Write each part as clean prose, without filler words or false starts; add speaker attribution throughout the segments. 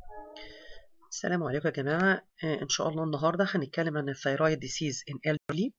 Speaker 1: السلام عليكم يا جماعة. إن شاء الله النهاردة هنتكلم عن الثيرويد ديسيز in elderly.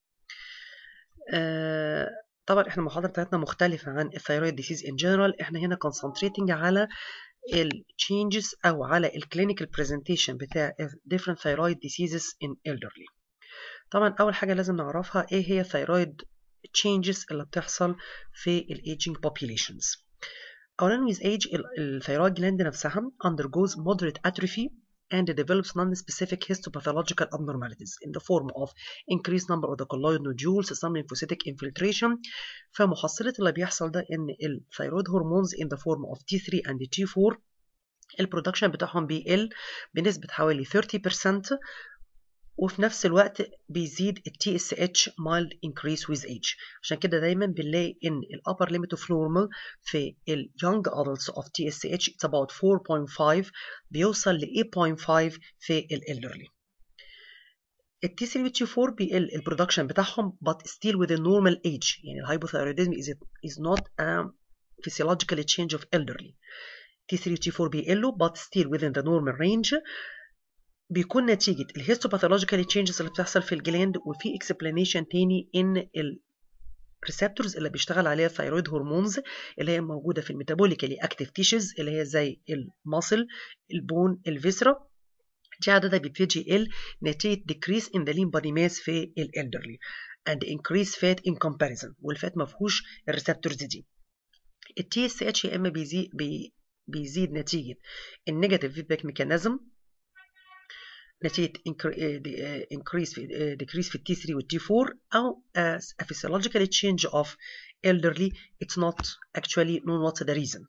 Speaker 1: طبعا احنا المحاضرة بتاعتنا مختلفة عن الثيرويد ديسيز in general. احنا هنا concentrating على ال changes أو على ال clinical presentation بتاع different thyroid diseases in elderly. طبعا أول حاجة لازم نعرفها إيه هي thyroid changes اللي بتحصل في ال aging populations. أولا with age الثيرويد gland نفسها undergoes moderate atrophy and develops non-specific histopathological abnormalities in the form of increased number of the colloid nodules, some lymphocytic infiltration. فمحصلة اللي بيحصل ده إن الثيرويد هرمونز in the form of T3 and T4 البرودكشن بتاعهم بيقل بنسبة حوالي 30%، وفي نفس الوقت بيزيد ال TSH mild increase with age. عشان كده دايما بنلاقي ان ال upper limit of normal في ال young adults of TSH it's about 4.5 بيوصل ل 8.5 في ال elderly. ال T3 و T4 بيقل البرودكشن بتاعهم but still within normal age. يعني الهايبوثايروديزم is not a physiological change of elderly. T3 و T4 بيقلوا but still within the normal range. بيكون نتيجة الهيستوباثولوجيكال تشينجز اللي بتحصل في الجلاند، وفي اكسبلانيشن تاني ان الريسبتورز اللي بيشتغل عليها الثيرويد هرمونز اللي هي موجودة في الميتابوليكالي اكتيف تيشوز اللي هي زي الماسل، البون، الفيسرا، دي عددها بيبتدي يقل نتيجة decrease in the lean body mass في الالدرلي and increase fat in comparison، والفات ما فيهوش الريسبتورز دي. التي اس اتش يا اما بيزيد نتيجة النيجاتيف فيدباك ميكانيزم نتيجة decrease في T3 و T4 أو a physiological change of elderly. It's not actually known what's the reason.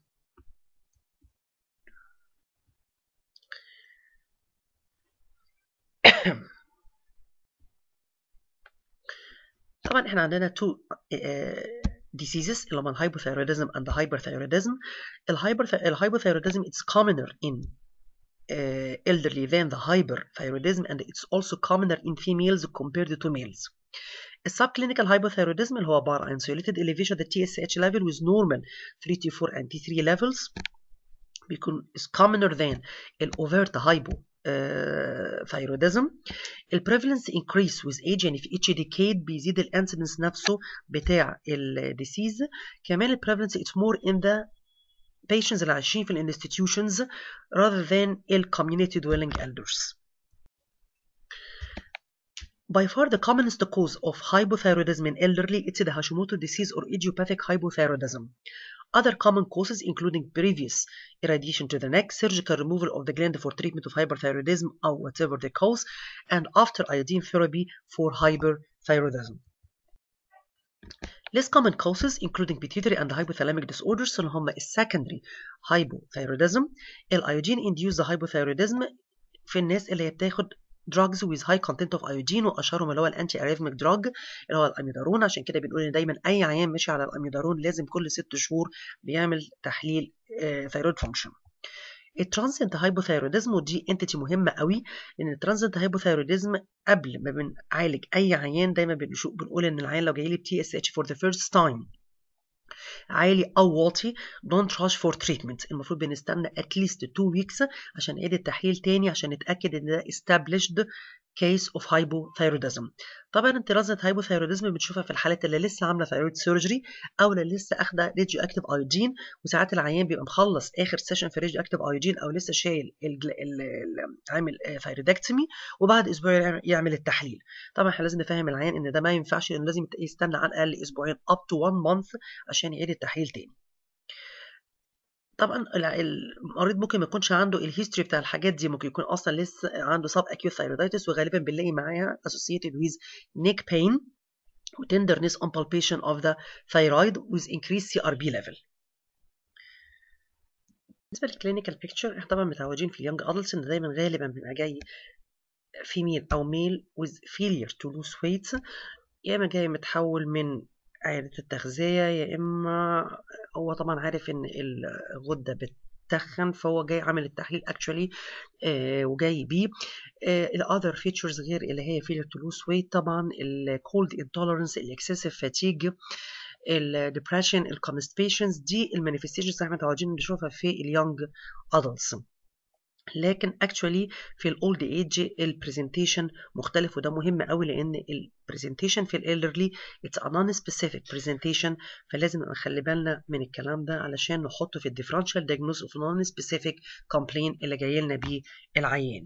Speaker 1: طبعا احنا عندنا two diseases اللي هما الهايبوثايروديزم and the hyperthyroidism. الهايبوثايروديزم it's commoner in elderly than the hyperthyroidism, and it's also commoner in females compared to males. السبكلينيكال hypothyroidism اللي هو عبارة عن isolated elevation of the TSH level with normal 3T4 and T3 levels بيكون is commoner than overt hypothyroidism. prevalence increase with age، يعني في each decade بيزيد الانسيدنس نفسه بتاع الديسيز. كمان prevalence it's more in the patients اللي عايشين في institutions rather than community dwelling elders. By far the commonest cause of hypothyroidism in elderly it's the Hashimoto disease or idiopathic hypothyroidism. Other common causes including previous irradiation to the neck, surgical removal of the gland for treatment of hyperthyroidism or whatever the cause, and after iodine therapy for hyperthyroidism. Less common causes including pituitary and hypothalamic disorders اللي هم secondary hypothyroidism. الايودين induced hypothyroidism في الناس اللي هي بتاخد drugs with high content of iodine، واشهرهم اللي هو الانتي اريثميك دراج اللي هو الاميدارون. عشان كده بنقول ان دايما اي عيان ماشي على الاميدارون لازم كل 6 شهور بيعمل تحليل ثيرويد فانكشن. الترانزينت هايبوثايروديزم ودي انتيتي مهمه قوي، لان الترانزينت هايبوثايروديزم قبل ما بنعالج اي عيان دايما بنقول ان العيان لو جاي لي بتي اس اتش فور ذا فيرست تايم عالي او واطي don't rush for treatment. المفروض بنستنى at least 2 weeks عشان نعيد التحليل تاني عشان نتاكد ان ده established case of hypothyroidism. طبعا الترانزيت هايبوثايروديزم بنشوفها في الحالات اللي لسه عامله ثايرويد سيرجري او اللي لسه اخده راديو اكتيف ايودين، وساعات العيان بيبقى مخلص اخر سيشن في راديو اكتيف ايودين او لسه شايل عامل ثايرويدكتومي وبعد اسبوع يعمل التحليل. طبعا احنا لازم نفهم العيان ان ده ما ينفعش، انه لازم يستنى على الاقل اسبوعين up to 1 month عشان يعيد التحليل تاني. طبعا المريض ممكن ما يكونش عنده الهيستوري بتاع الحاجات دي، ممكن يكون اصلا لسه عنده سب اكيوت ثايرويدايتس، وغالبا بنلاقي معاها associated with neck pain و tenderness on palpation of the thyroid with increased CRP level. بالنسبه للكلينيكال بيكتشر احنا طبعا متعودين في اليونج ادلتس ان دايما غالبا بيبقى جاي فيميل او ميل with failure to lose weight، يا اما جاي متحول من عادة التغذية، يا إما هو طبعا عارف إن الغدة بتتخن فهو جاي عامل التحليل actually وجاي بيه. ال other features غير اللي هي failure to lose weight طبعا ال cold intolerance، ال excessive fatigue، ال depression، ال constipations، دي المانيفستيشنز اللي احنا متعودين نشوفها في ال young adults. لكن actually في الاولد ايج البرزنتيشن مختلف، وده مهم قوي لان البرزنتيشن في الالدرلي اتس ا نون سبيسيفيك برزنتيشن، فلازم نخلي بالنا من الكلام ده علشان نحطه في الديفرنشال دايجنوز اوف نون سبيسيفيك كومبلين اللي جاي لنا بيه العيان.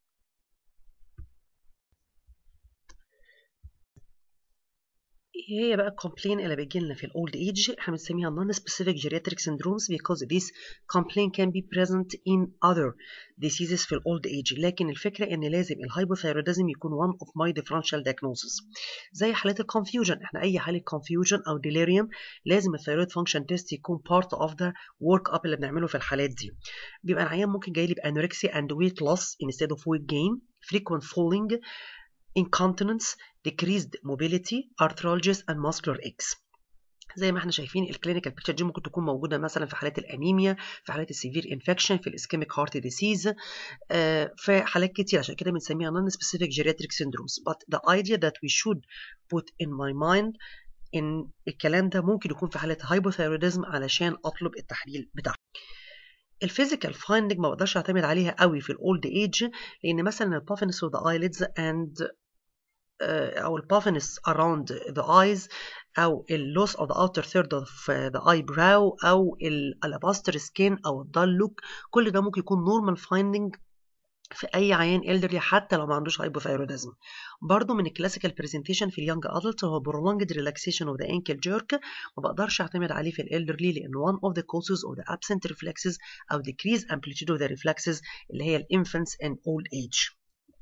Speaker 1: ايه هي بقى الكومبلين اللي بيجي لنا في الاولد ايج؟ احنا بنسميها non specific geriatric syndromes because this complaint can be present in other diseases في الاولد ايج، لكن الفكره ان لازم الهايبوثايروديزم يكون one of my differential diagnosis. زي حالات الكونفيوجن، احنا اي حاله كونفيوجن او delirium لازم الثايرويد فانكشن تيست يكون part of the work up اللي بنعمله في الحالات دي. بيبقى العيان ممكن جاي لي بانوركسيا and weight loss instead of weight gain، frequent falling، incontinence، decreased mobility، arthralgias and muscular aches. زي ما احنا شايفين الكلينيكال بيكتشر دي ممكن تكون موجوده مثلا في حالات الانيميا، في حالات السيفير انفكشن، في الاسكيميك هارت ديسيز، في حالات كتير، عشان كده بنسميها non specific geriatric syndromes. But the idea that we should put in my mind ان الكلام ده ممكن يكون في حالة هايبوثايروديزم علشان اطلب التحليل بتاعها. الفيزيكال فايندنج ما بقدرش اعتمد عليها قوي في الاولد ايج، لان مثلا البافنس of the eyelids and أو البافنس around the eyes أو loss of the outer third of the eyebrow أو alabaster skin أو dull look، كل ده ممكن يكون normal finding في أي عيان elderly حتى لو ما عندوش hypothyroidism. برضو من الكلاسيكال برزنتيشن في اليونج adult هو prolonged relaxation of the ankle jerk، ما بقدرش أعتمد عليه في الالدرلي لأن one of the causes of the absent reflexes أو decreased amplitude of the reflexes اللي هي infants and old age.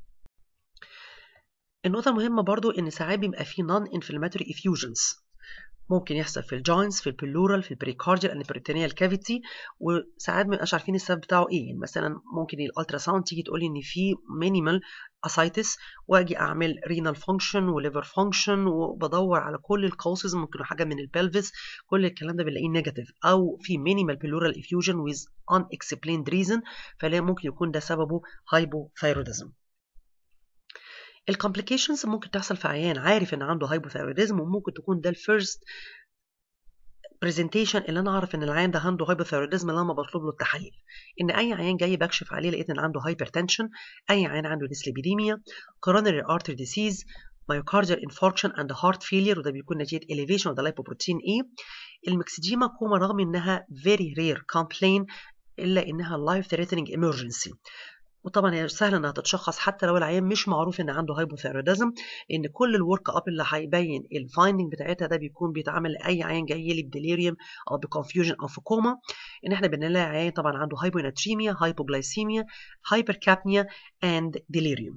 Speaker 1: النقطة المهمة برضو إن ساعات بيبقى فيه non-inflammatory effusions، ممكن يحصل في الجوينتس، في البلورال، في البريكارديال and peritoneal cavity، وساعات ما نبقاش عارفين السبب بتاعه ايه. يعني مثلا ممكن الالترا ساوند تيجي تقول لي ان في مينيمال اسايتس، واجي اعمل رينال فانكشن وليفر فانكشن وبدور على كل الكوسز، ممكن حاجه من البلفس، كل الكلام ده بنلاقيه نيجاتيف، او في مينيمال بلورال افيوجن with unexplained reason، فلا ممكن يكون ده سببه هايبوثايروديزم. الكومبليكيشنز ممكن تحصل في عيان عارف ان عنده هايبوثايروديزم، وممكن تكون ده الفيرست برزنتيشن اللي انا اعرف ان العيان ده عنده هايبوثايروديزم لما بطلب له التحاليل. ان اي عيان جاي بكشف عليه لقيت ان عنده هايبرتنشن، اي عيان عنده ديسليبيديميا، coronary artery disease، myocardial infarction and heart failure، وده بيكون نتيجه elevation of the lipoprotein A. المكسديما كوما رغم انها very rare complaint الا انها life threatening emergency، وطبعا هي سهل انها تتشخص حتى لو العيان مش معروف ان عنده هايبوثايروديزم، لان كل الورك اب اللي هيبين الفايندنج بتاعتها ده بيكون بيتعمل لاي عيان جاي لي بديليريوم او بكونفيوجن او في كوما، ان احنا بنلاقي عيان طبعا عنده هايبوناتريميا، هايبوغلايسيميا، هايبركابنيا اند ديليريوم.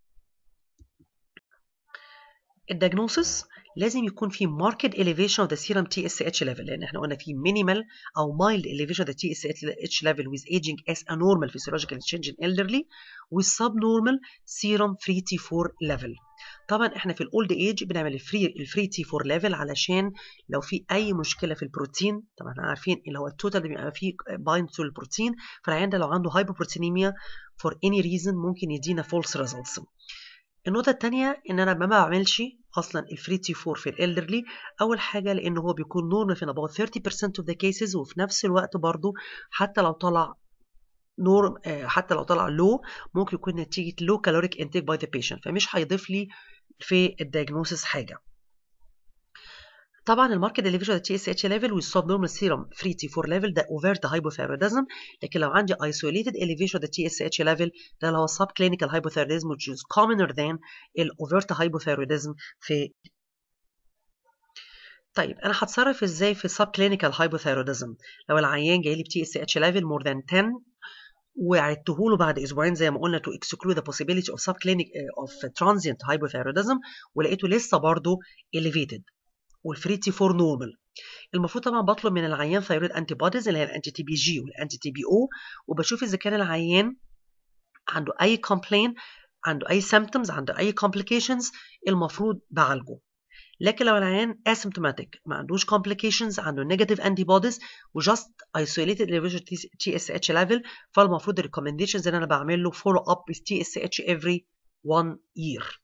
Speaker 1: الدياجنوسيس لازم يكون في marked elevation of the serum TSH level، لان احنا قلنا في minimal او mild elevation of the TSH level with aging as a normal physiological change in elderly with subnormal serum free T4 level. طبعا احنا في الاولد ايج بنعمل الفري تي 4 ليفل علشان لو في اي مشكله في البروتين، طبعا احنا عارفين اللي هو التوتال بيبقى فيه بايند تو البروتين، فالعيان ده لو عنده هايبوبروتينيميا فور اني ريزن ممكن يدينا فولس ريزلتس. النقطة التانية إن أنا ما بعملش أصلا الفري تي 4 في الإلدرلي، أول حاجة لأنه هو بيكون نورمال في about 30% of the cases، وفي نفس الوقت برضو حتى لو طلع حتى لو طلع لو ممكن يكون نتيجة low caloric intake by the patient، فمش هيضيف لي في الدياجنوسيس حاجة. طبعا الماركت elevation of the TSH level with subnormal serum free T4 level ده overt hypothyroidism، لكن لو عندي isolated elevation of the TSH level ده اللي هو subclinical hypothyroidism which is commoner than overt hypothyroidism في. طيب انا هتصرف ازاي في subclinical hypothyroidism؟ لو العيان جاي لي ب TSH level more than 10 وعدته له بعد اسبوعين زي ما قلنا to exclude the possibility of subclinic of transient hypothyroidism ولقيته لسه برضه elevated والفري تي 4 نورمال، المفروض طبعا بطلب من العيان ثايرويد انتي بوديز اللي هي الانتي تي بي جي والانتي تي بي او، وبشوف اذا كان العيان عنده اي كومبلين، عنده اي سيمبتومز، عنده اي كومبليكيشنز، المفروض بعالجه. لكن لو العيان اسيمتوماتيك ما عندوش كومبليكيشنز، عنده نيجاتيف انتي بوديز وجاست ايسوليتد elevation تي اس اتش ليفل، فالمفروض الريكومنديشنز اللي انا بعمل له فولو اب with تي اس اتش every 1 year.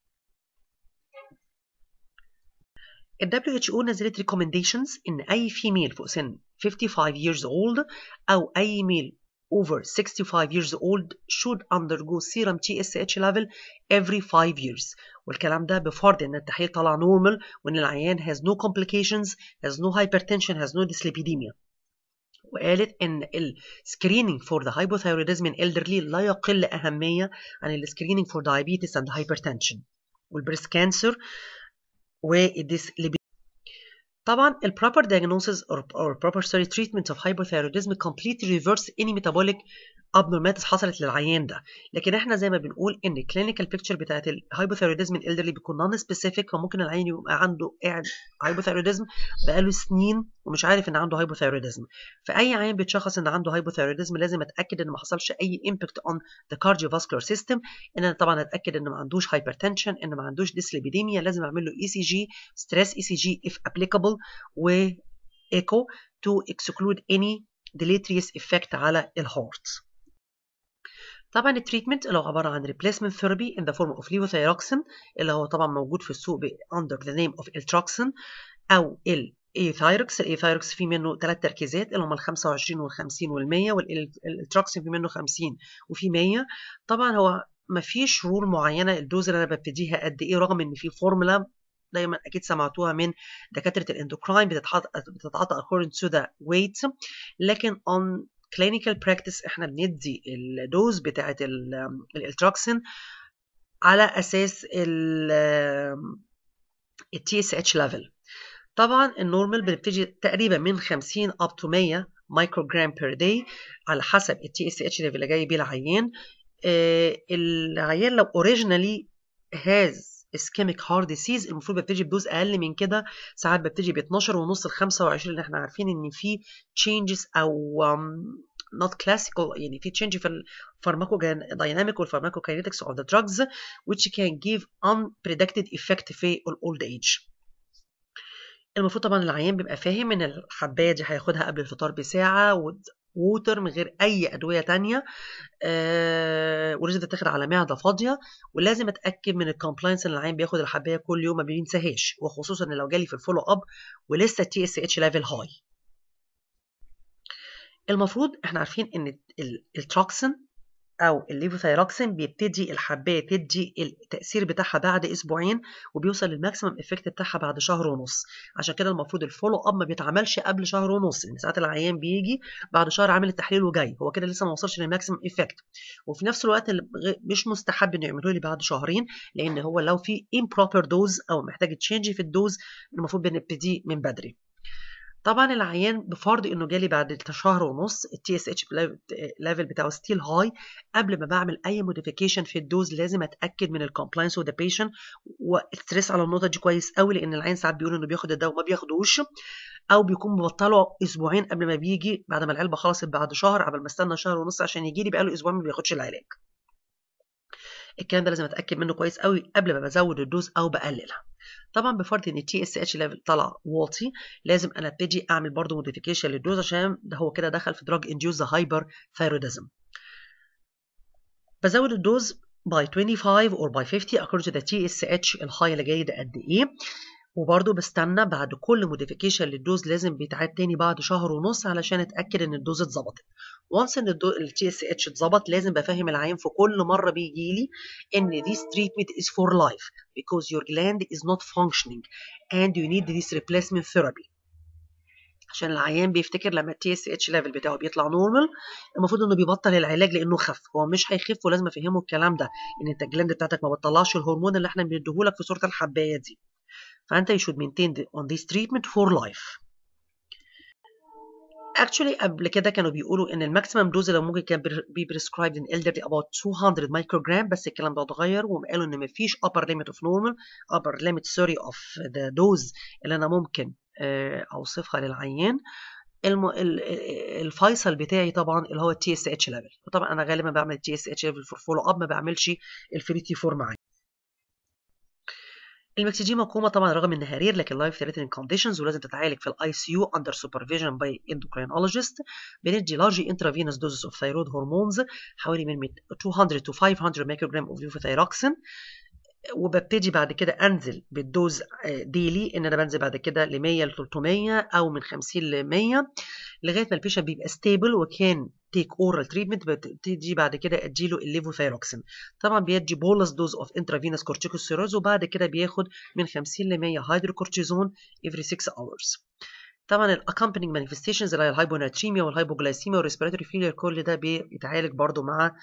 Speaker 1: ال WHO نزلت recommendations إن أي female فوق سن 55 years old أو أي male over 65 years old should undergo serum TSH level every 5 years. والكلام ده بفرض ان التحليل طلع normal وان العيان has no complications, has no hypertension, has no dyslipidemia. وقالت ان السكرينينج فور ذا hypothyroidism in elderly لا يقل اهميه عن السكرينينج فور diabetes and hypertension والبريست كانسر والديسليبيديميا. طبعا ال proper diagnosis or proper treatment of hypothyroidism completely reverse any metabolic abnormalities حصلت للعيان ده. لكن احنا زي ما بنقول ان الكلينيكال بيكتشر بتاعت الهايبوثايروديزم الالدرلي بيكون نون سبيسيفيك، فممكن العيان يبقى عنده قاعد هايبوثايروديزم بقاله سنين ومش عارف ان عنده هايبوثايروديزم. فاي عيان بيتشخص ان عنده هايبوثايروديزم لازم اتاكد ان ما حصلش اي امباكت اون ذا كارديوفاسكولار سيستم، ان انا طبعا اتاكد ان ما عندوش هايبرتنشن، ان ما عندوش ديسليبيديميا، لازم اعمل له اي سي جي ستريس اي سي جي if applicable وايكو to exclude any deleterious effect على الهارت. طبعا التريتمنت اللي هو عباره عن replacement therapy in the form of levothyroxine اللي هو طبعا موجود في السوق under the name of Eltroxin او الايثايروكس. الايثايروكس فيه منه 3 تركيزات اللي هم ال 25 وال 50 وال 100، والالتروكسين فيه منه 50 وفي 100. طبعا هو ما فيش رول معينه الدوز اللي انا ببتديها قد ايه، رغم ان في فورمولا دايما اكيد سمعتوها من دكاتره الاندوكراين بتتعاطى according to the weight، لكن on clinical practice احنا بندي الدوز بتاعت الالتروكسين على اساس التي اس اتش ليفل. طبعا النورمال بنبتدي تقريبا من 50 up to 100 مايكروجرام بير داي على حسب التي اس اتش ليفل اللي جاي بيه العيان. العيان لو اوريجينالي هاز اسكيميك هارت ديسيز المفروض ببتدي بدوز اقل من كده، ساعات ببتدي ب 12 ونص ل 25، لان احنا عارفين ان في تشينجز او not classical يعني في تشينج في الفارماكودايناميك والفارماكوكاينetics of the drugs which can give unpredicted effect في الاولد ايج. المفروض طبعا العيان بيبقى فاهم ان الحبايه دي هياخدها قبل الفطار بساعه ووتر من غير اي ادويه تانية، ولازم تتاخد على معده فاضيه، ولازم اتاكد من الكومبلاينس ان العيان بياخد الحبايه كل يوم ما بينساهاش، وخصوصا ان لو جالي في الفولو اب ولسه التي اس اتش ليفل هاي. المفروض احنا عارفين ان التروكسين او الليفوثايروكسين بيبتدي الحبايه تدي التاثير بتاعها بعد اسبوعين وبيوصل للماكسيمم افكت بتاعها بعد شهر ونص. عشان كده المفروض الفولو اب ما بيتعملش قبل شهر ونص، لان ساعات العيان بيجي بعد شهر عامل التحليل وجاي هو كده لسه ما وصلش للماكسيمم افكت. وفي نفس الوقت مش مستحب انه يعملوا لي بعد شهرين، لان هو لو في improper دوز او محتاج تشينج في الدوز المفروض بنبتدي من بدري. طبعا العيان بفرض انه جالي بعد شهر ونص التي اس اتش ليفل بتاعه ستيل هاي، قبل ما بعمل اي موديفيكيشن في الدوز لازم اتاكد من الكومبلاينس وذ بيشنت واستريس على النقطه دي كويس قوي، لان العيان ساعات بيقول انه بياخد الدواء وما بياخدوش، او بيكون مبطله اسبوعين قبل ما بيجي بعد ما العلبه خلصت بعد شهر، قبل ما استنى شهر ونص عشان يجي لي بقاله اسبوعين ما بياخدش العلاج. الكلام ده لازم اتاكد منه كويس قوي قبل ما بزود الدوز او بقللها. طبعا بفرض ان التي اس اتش ليفل طلع واطي لازم انا ابتدي اعمل برضو موديفيكيشن للدوز، عشان ده هو كده دخل في دراج انديوز هايبر ثايروديزم. بزود الدوز by 25 or by 50 according to the TSH الهاي اللي جاي ده قد ايه، وبرضو بستنى بعد كل موديفيكيشن للدوز لازم بيتعاد تاني بعد شهر ونص علشان اتاكد ان الدوز اتظبطت. وانس ان التي اس اتش اتظبط لازم بفهم العيان في كل مره بيجي لي ان this treatment is for life because your gland is not functioning and you need this replacement therapy. عشان العيان بيفتكر لما التي اس اتش ليفل بتاعه بيطلع نورمال المفروض انه بيبطل العلاج لانه خف، هو مش هيخف، ولازم افهمه الكلام ده ان انت الجلاند بتاعتك ما بتطلعش الهرمون اللي احنا بنديهولك في صوره الحبايه دي، فانت you should maintain on this treatment for life. actually قبل كده كانوا بيقولوا ان الماكسيمم دوز اللي ممكن كان بي prescribed in elderly about 200 microgram، بس الكلام ده اتغير وقالوا ان مفيش upper limit of normal upper limit sorry of the dose اللي انا ممكن اوصفها للعيان. الفيصل بتاعي طبعا اللي هو التي اس اتش ليفل، وطبعا انا غالبا بعمل التي اس اتش ليفل فور فولو اب، ما بعملش الفري تي 4 معايا. المكسجيما كوما طبعا رغم انها رير لكن لايف ثريتنينج كونديشنز ولازم تتعالج في الاي سي يو اندر سوبرفيجن باي اندوكرينولوجيست. بندي لارج انترافينوس دوزز اوف ثايرويد هرمونز حوالي من 200 to 500 مايكروجرام اوف ليفوثايروكسين. وببتدي بعد كده انزل بالدوز ديلي، ان انا بنزل بعد كده ل 100 ل 300 او من 50 ل 100 لغايه ما البيشنت بيبقى ستيبل وكان تيك اورال تريتمنت. بتدي بعد كده اديله الليفوثايروكسين. طبعا بيدي بولس دوز اوف انترافينوس كورتيكوستيرويدز، وبعد كده بياخد من 50 ل 100 هيدروكورتيزون افري 6 hours. طبعا الاكومبانينج مانيفستيشنز اللي هي الهايبوناتريميا والهايبوجلايسيميا والريسبيراتوري فيلير كل ده بيتعالج برضو مع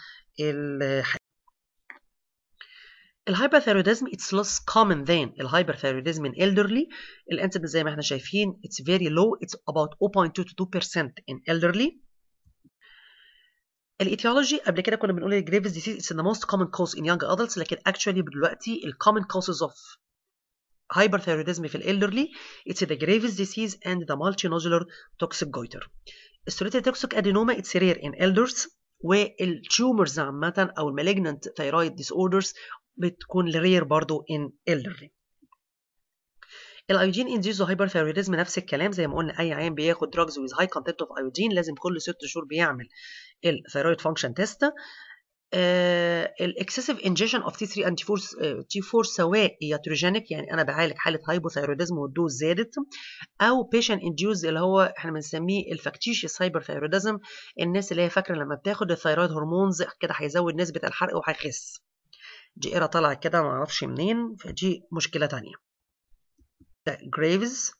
Speaker 1: الهايبرثايروديزم. it's less common than الهايبرثايروديزم in elderly. الانسيدنس زي ما احنا شايفين it's very low, it's about 0.2 to 2% in elderly. الايتيولوجي قبل كده كنا بنقول الجريفز ديسيز it's the most common cause in young adults، لكن actually دلوقتي ال common causes of hyperthyroidism في الالدرلي it's the Graves disease and the multinodular toxic goiter. السوليتري توكسيك ادينوما it's rare in elders، والتيومرز عامة او المالجنانت ثايرويد ديس اوردرز بتكون رير برضو in elderly. الايودين انديوز هايبرثايروديزم نفس الكلام زي ما قلنا، اي عيان بياخد دراجز ويز هاي كونتنت اوف ايودين لازم كل 6 شهور بيعمل الثايرويد فانكشن تيست. الاكسسيف انجيشن اوف تي 3 انتي 4 تي 4 سواء ياتروجينيك يعني انا بعالج حاله هايبوثايروديزم والدوز زادت، او بيشنت انديوز اللي هو احنا بنسميه الفاكتيشيوس هايبرثايروديزم، الناس اللي هي فاكره لما بتاخد الثايرويد هرمونز كده هيزود نسبه الحرق وهيخس. دي ايرا طالعه كده ما اعرفش منين، فدي مشكله ثانيه. ده Graves.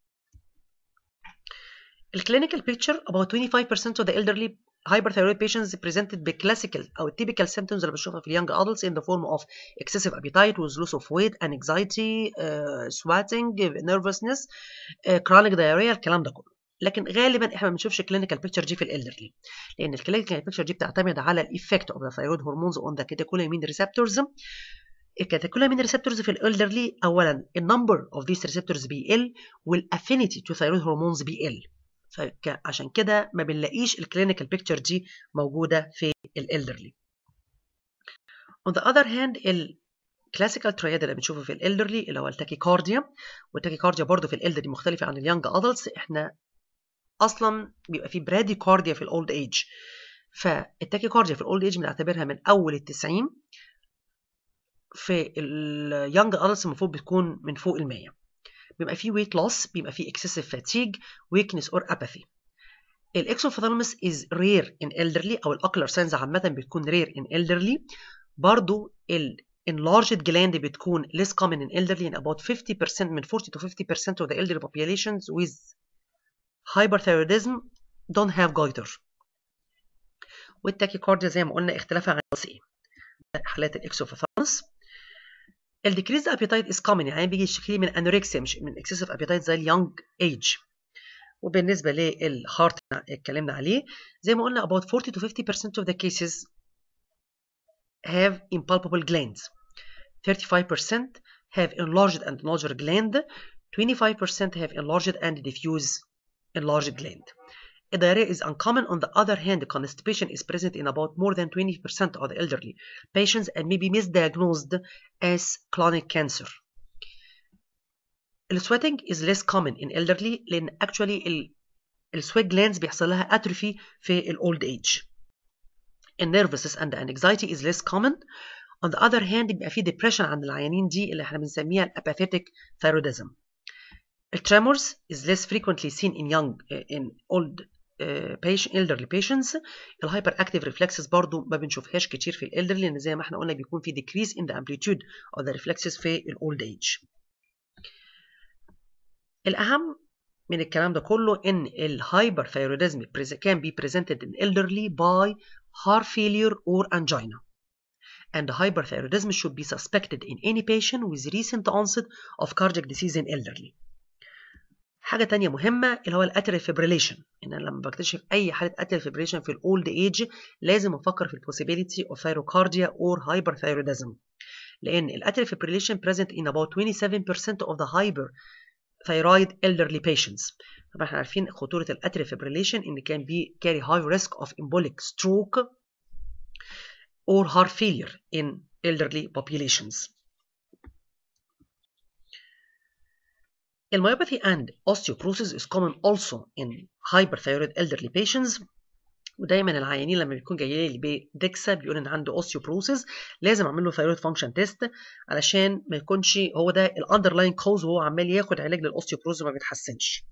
Speaker 1: الكلينيكال بيكتشر about 25% of the elderly hyperthyroid patients presented بclassical او typical symptoms اللي بنشوفها في young adults in the form of excessive appetite with loss of weight, anxiety, sweating, nervousness, chronic diarrhea، الكلام ده كله. لكن غالبا احنا ما بنشوفش كلينيكال بيكتشر دي في الالدرلي، لان الكلينيكال بيكتشر دي بتعتمد على الايفكت اوف ذا ثايرويد هرمونز اون ذا كاتيكولامين ريسبتورز. الكاتيكولامين ريسبتورز في الالدرلي اولا النمبر اوف ذيس ريسبتورز بيقل والافينيتي تو ثايرويد هرمونز بيقل، فعشان كده ما بنلاقيش الكلينيكال بيكتشر دي موجوده في الالدرلي. On the other hand الكلاسيكال ترياد اللي بنشوفه في الالدرلي اللي هو التاكيكارديا، والتاكيكارديا برضه في الالدرلي مختلفه عن اليانج ادلتس. احنا اصلا بيبقى في براديكارديا في الاولد ايج، فالتاكيكارديا في الاولد ايج بنعتبرها من اول ال90، في اليانج ادلتس المفروض بتكون من فوق ال100. بيبقى فيه weight loss، بيبقى فيه excessive fatigue, weakness or apathy. الاكسوفثالاموس is rare in elderly او الاوكلر ساينز عامه بتكون rare in elderly. برضو enlarged gland بتكون less common in elderly and about 50% من 40 to 50% of the elderly populations with hyperthyroidism don't have goiter. والتاكيكارديا زي ما قلنا اختلافها عن ايه حالات الاكسوفثالاموس. الديكريز ابيتايت از كومن، يعني بيجي يشتكي من انوركسيا مش من اكسسيف ابيتايت زي اليونج ايج. وبالنسبه للهارت اتكلمنا عليه زي ما قلنا about 40 to 50% of the cases have impalpable glands, 35% have enlarged and larger gland, 25% have enlarged and diffuse enlarged gland. Diarrhea is uncommon. On the other hand, constipation is present in about more than 20% of the elderly patients and may be misdiagnosed as chronic cancer. Sweating is less common in elderly لأن actually sweat glands بيحصل لها atrophy في old age. Nervousness and anxiety is less common. On the other hand بيبقى في depression عند العيانين دي اللي احنا بنسميها apathetic thyroidism. Tremors is less frequently seen in old elderly patients. الhyperactive reflexes برضو ما بنشوفهاش كتير في الالدرلي لان زي ما احنا قلنا بيكون في decrease in the amplitude of the reflexes في old age. الأهم من الكلام ده كله إن الهايبرثايروديزم can be presented in elderly by heart failure or angina. And hyperthyroidism should be suspected in any patient with recent onset of cardiac disease in elderly. حاجة تانية مهمة اللي هو الاتريال فيبريليشن، إن أنا لما بكتشف أي حالة اتريال فيبريليشن في الأولد إيج لازم أفكر في البوسيبيليتي of thyrocardia or hyperthyroidism، لأن الاتريال فيبريليشن present in about 27% of the hyperthyroid elderly patients. طبعا احنا عارفين خطورة الاتريال فيبريليشن إن كان carry high risk of embolic stroke or heart failure in elderly populations. Myopathy and osteoporosis is common also in hyperthyroid elderly patients. ودايما العيانين لما بيكون جاي لي بدكسا بيقول ان عنده اوستيوبروسيس، لازم اعمل له ثايرويد فانكشن تيست علشان ما يكونش هو ده الاندرلاين كوز وهو عمال ياخد علاج للاوستيوبروسيس وما بيتحسنش.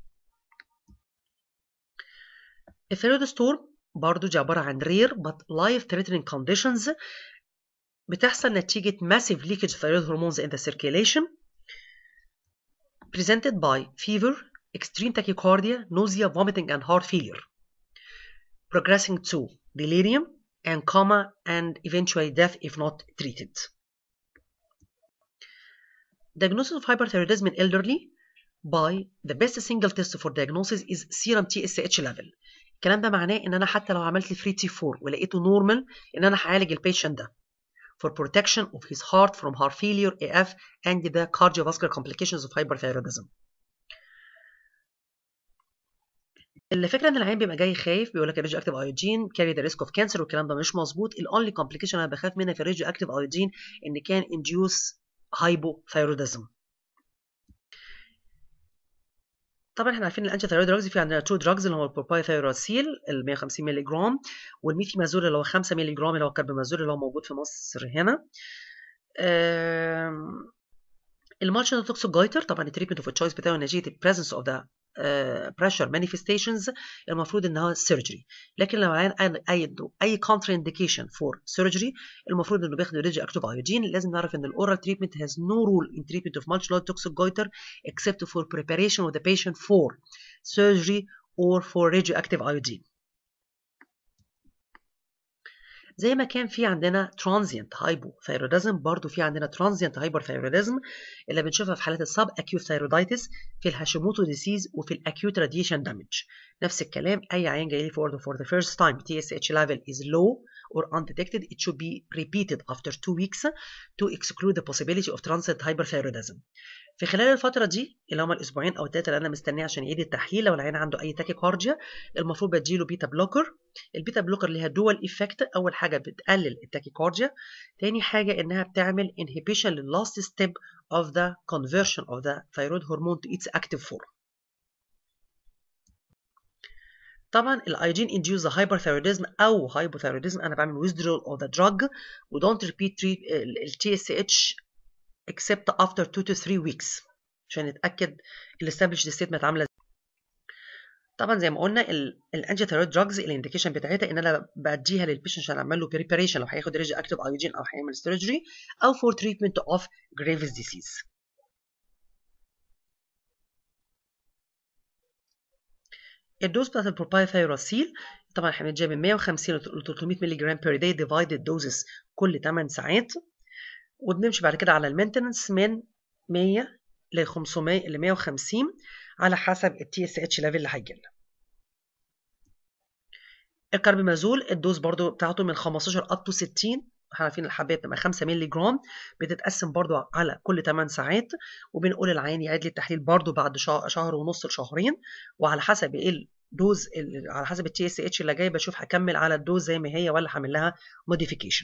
Speaker 1: الثايرويد ستورم برضو دي عباره عن rare but life threatening conditions بتحصل نتيجه massive leakage of thyroid hormones in the circulation presented by fever, extreme tachycardia, nausea, vomiting and heart failure, progressing to delirium and coma and eventually death if not treated. Diagnosis of hyperthyroidism in elderly by the best single test for diagnosis is serum TSH level. الكلام ده معناه ان انا حتى لو عملت لي فري تي 4 ولقيته نورمال ان انا هعالج البيشنت ده for protection of his heart from heart failure AF and the cardiovascular complications of hyperthyroidism. الفكره ان العيان بيبقى جاي خايف بيقول لك الراديو اكتيف ايودين كاري ذا ريسك اوف كانسر والكلام ده مش مظبوط. الاونلي كومبليكيشن انا بخاف منها في الراديو اكتيف ايودين ان كان انديوس هايبوثايروديزم. طبعا احنا عارفين الانتي ثايرويد دراجز في عندنا 2 دراجز اللي هو البروبايثايروسيل ال 150 مللي جرام والميثيمازول اللي هو 5 مللي جرام اللي هو الكربامازول اللي هو موجود في مصر هنا. المالشن توكسوجايتر طبعا التريتمنت اوف تشويس بتاعه نتيجه البريزنس اوف ذا بريشر مانيفستيشنز المفروض انها سيرجري، لكن لو اي كونتر انديكيشن فور سيرجري المفروض انه بياخد راديو اكتيف ايودين. لازم نعرف ان الاورال تريتمنت has no rule in treatment of multilateral toxogoiter except for preparation of the patient for surgery or for radioactive iodine. زي ما كان في عندنا transient hypothyroidism برضو في عندنا transient hyperthyroidism اللي بنشوفها في حالات السب acute thyroiditis في الهاشيموتو ديسيز وفي الاكيوت radiation damage. نفس الكلام اي عيان جاي لي for the first time TSH level is low or undetected it should be repeated after 2 weeks to exclude the possibility of transient hyperthyroidism. في خلال الفترة دي اللي هم الأسبوعين أو الثلاثة اللي أنا مستنيه عشان يعيد التحليل لو العيان عنده أي تاكيكارديا المفروض بديله بيتا بلوكر. البيتا بلوكر ليها دول إيفكت، أول حاجة بتقلل التاكيكارديا، تاني حاجة إنها بتعمل inhibition لللاست ستيب of the conversion of the thyroid hormone to its active form. طبعا الايودين induce the hyperthyroidism أو hypothyroidism أنا بعمل withdrawal of the drug و don't repeat ال TSH except after 2 to 3 weeks عشان نتاكد الاستابليشد ستيتمنت عامله ازاي. طبعا زي ما قلنا الانتي ثايرويد دراجز الانديكيشن بتاعتها ان انا بديها للبيشنت عشان اعمل له بريباريشن لو هياخد راديو اكتيف ايودين او هيعمل سيرجري او فور تريتمنت اوف جريفز ديسيز. الدوز بتاعت البروبايثايروسيل طبعا احنا بنجيب من 150 ل 300 مللي جرام بير داي ديفايدد دوزز كل 8 ساعات، وبنمشي بعد كده على المينتنس من 100 ل 500 ل 150 على حسب التي اس اتش ليفل اللي هيجي لنا. الكربامازول الدوز برضو بتاعته من 15 اب تو 60، احنا عارفين الحبايه بتبقى 5 مللي جرام بتتقسم برضو على كل 8 ساعات، وبنقول العيان يعيد لي التحليل برضو بعد شهر ونص لشهرين، وعلى حسب ايه الدوز على حسب التي اس اتش اللي جاي بشوف هكمل على الدوز زي ما هي ولا هعمل لها موديفيكيشن.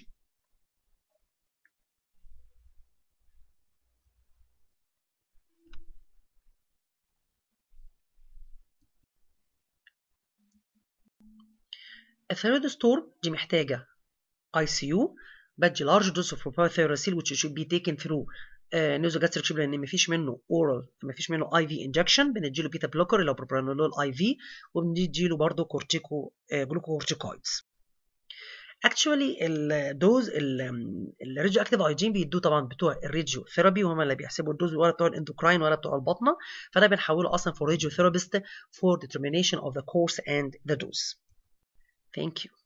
Speaker 1: الثايرويد ستورم دي محتاجه ICU، بدي large dose of propathyrosine which should be taken through nasogastric tube لان مفيش منه oral مفيش منه IV injection، بنديله بيتا بلوكر اللي هو بروبرانولول IV، وبنديله برضه جلوكوكورتيكويدز. actually الدوز الراديو اكتيف ايودين بيدوه طبعا بتوع الراديو ثيرابي وهم اللي بيحسبوا الدوز ولا بتوع الاندوكراين ولا بتوع البطنه، فده بنحوله اصلا for radio therapist for determination of the course and the dose. Thank you.